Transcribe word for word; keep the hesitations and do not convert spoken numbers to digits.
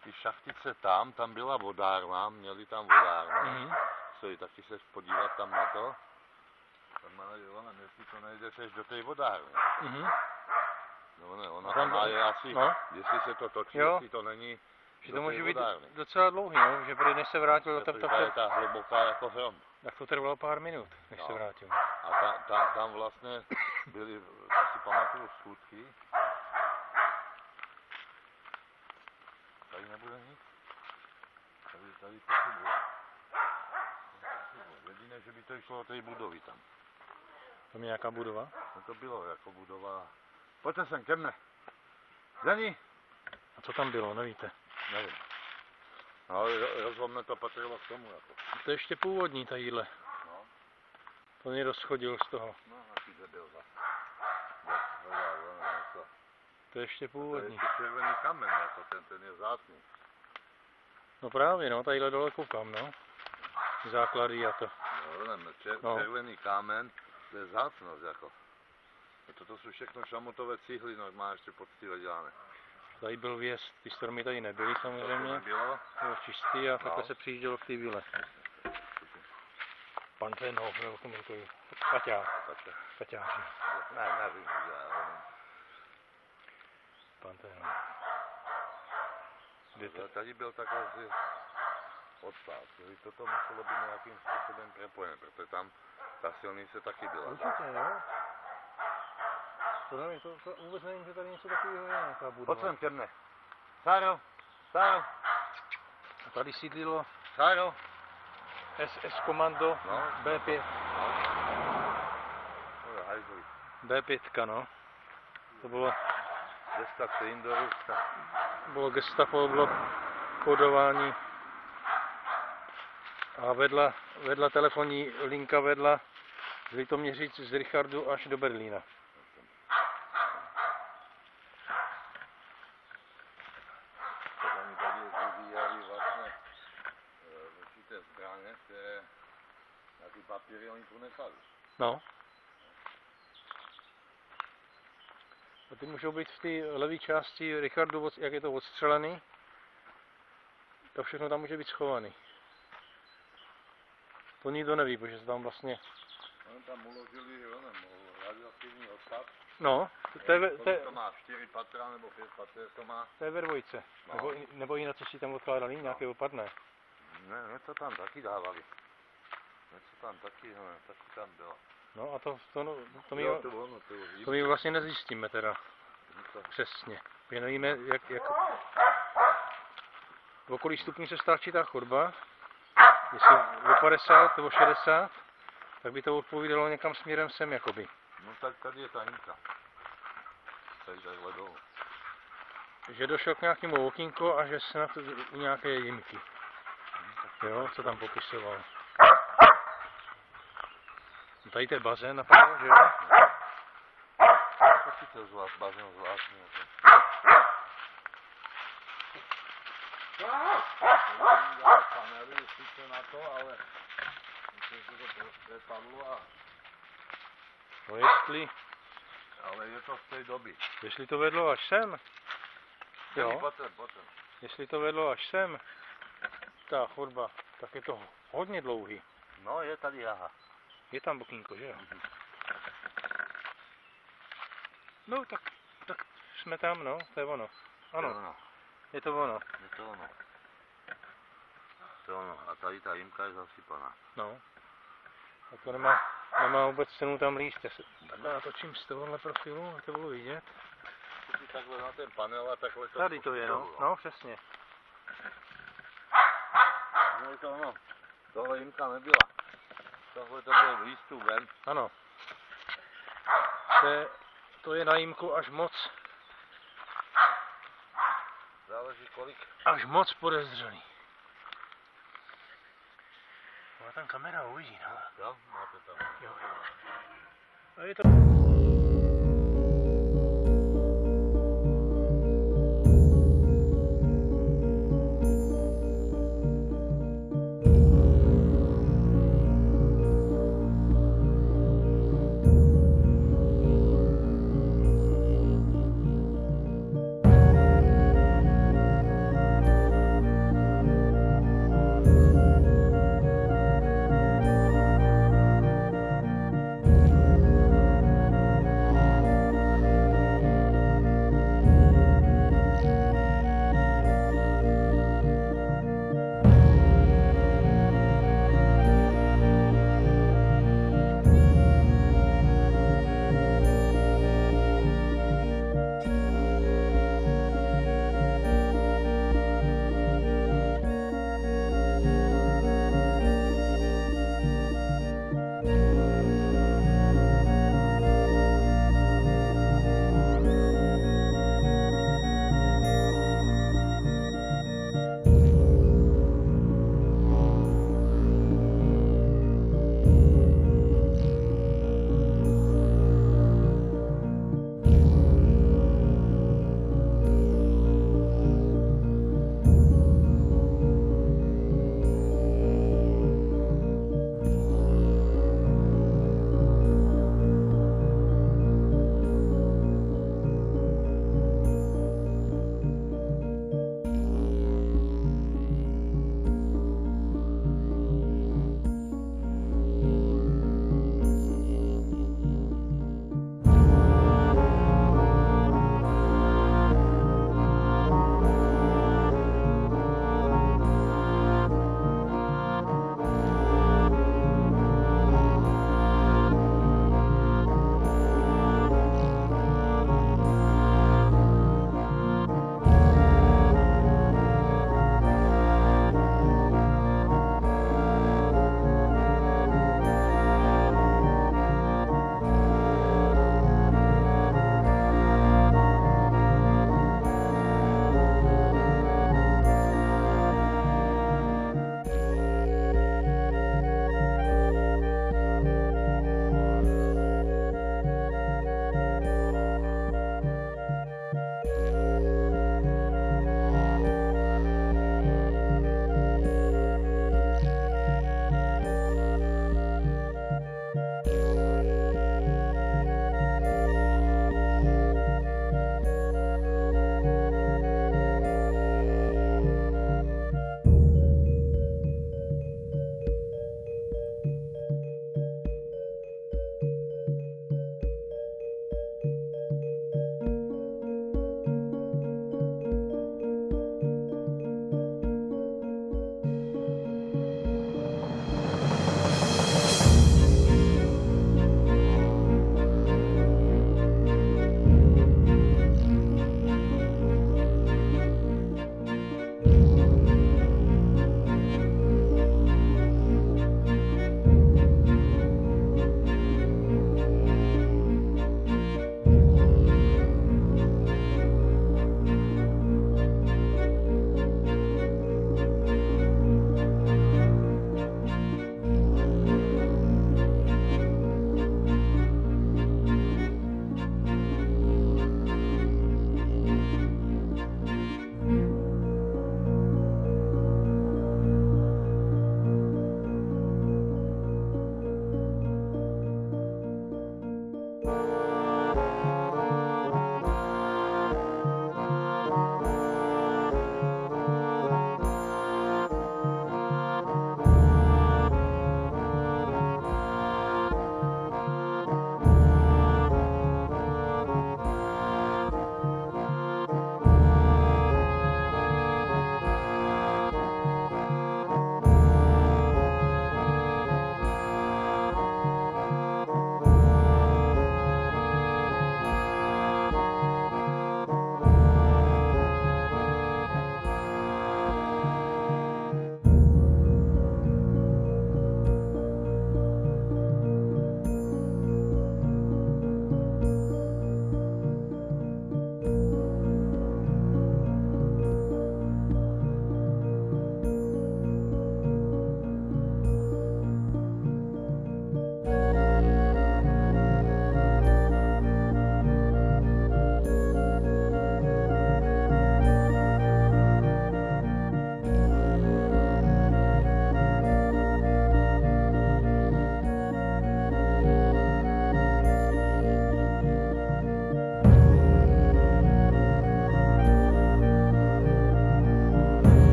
ty šachtice tam, tam byla vodárna, měli tam vodárnu. Mm-hmm. Chci taky se podívat tam na to. Tam má, jo, nevím, jestli to nejde až do té vodárny. Mm-hmm. No ne, ona tam má je asi, no. jestli se to točí, jo. jestli to není. Že to může být docela dlouhý, no? Že prý než se vrátil do tam, to je ta hluboká jako hrom. Tak to trvalo pár minut, než no. se vrátil. A ta, ta, tam vlastně byly, si pamatuju, schůdky. Tady nebude nic. Tady, tady pochybuje. Jediné, že by to šlo do té budovy tam. Tam je nějaká budova? No to bylo jako budova. Pojďte sem ke mne. Zení. A co tam bylo, nevíte? Nevím. No, rozhodně to patřilo k tomu. Jako. To je ještě původní tadyhle. No. To mě rozchodil z toho. No, asi byl zase. To je ještě původní. To je ještě červený kamen, jako ten, ten je vzácný. No právě, no, tadyhle dole koukám, no. Základy a to. No, nevím, čer, no. Červený kámen, to je vzácnost, jako. Toto jsou všechno šamotové cihly, normálně ještě poctivé dělané. Tady byl vjezd, ty stromy tady nebyly samozřejmě. Nebylo? Bylo čistý a takhle no. se přijíždělo k té vile. Pan Tenhoff, nebo komunikuji. Paťák. Paťáři. Ne, nevím, ale... Pan Tenhoff. To? Tady byl takhle asi odpad, takže toto muselo být nějakým způsobem propojené, protože tam ta silnice taky byla. Určitě, jo. To nevím, to, to vůbec nevím, že tady něco takového je, nějaká budova. Pojď sem ke mne. Sáro, Sáro. A tady sídlilo Sáro. S S komando no. B pět. No. B pět, no. To bylo... Deska cylindoru. Bylo gestapo, bylo kodování. A vedla, vedla telefonní linka vedla z Litoměřic z Richardu až do Berlína. Oni tady vyvíjali vlastně určité zbraně, které na ty papíry oni tu nechali. No. A ty můžou být v té levé části Richardu, jak je to odstřelený. To všechno tam může být schovaný. To nikdo neví, protože se tam vlastně... Oni tam uložili, jo, nebo radioaktivní odpad. No, to je... To, to má čtyři patra nebo pět patr, to má... To je ve dvojce. No. Nebo, nebo jinak, co si tam odkládali, no. Nějaké opadné. Ne, něco tam taky dávali. Něco tam taky, ne, taky tam bylo. No a to, to, to, to, my, jo, to, ono, to, to my vlastně nezjistíme teda. To. Přesně. Protože nevíme, jak... jak... V okolí stupňů se stáčí ta chodba. Jestli o padesát nebo šedesát, tak by to odpovídalo někam směrem sem, jakoby. No tak tady je ta hymka. Tady takhle dolů. Že došel k nějakému okýnku a že snad u nějaké jimky. Jo, co tam popisoval. No tady to je bazén napadlo, že jo? Taky to zvlášť, bazén zvláštní. Panely sice na to, ale myslím, že to prostě padlo a... No jestli... Ale je to z té doby. Jestli to vedlo až sem, jo, Potom, potom. jestli to vedlo až sem, ta chodba, tak je to hodně dlouhý. No, je tady jaha. Je tam okýnko, že jo? Mm-hmm. No, tak, tak jsme tam, no, to je ono. Ano, je, ono. je to ono. Je to ono. To ono. A tady ta jimka je zasypaná. No. A to nemá, nemá vůbec cenu tam líst. Já se takhle natočím z tohohle profilu, a to bylo vidět. Ty takhle na ten panel a takhle to... Tady to je, no, no, přesně. No je to ono. Tohle jimka nebyla. Tohle to byl výstup ven. Ano. To je, to je na jímku až moc. Záleží kolik. Až moc podezřelý. Má tam kamera uvidí, no. Jo, máte tam. Jo. A je to...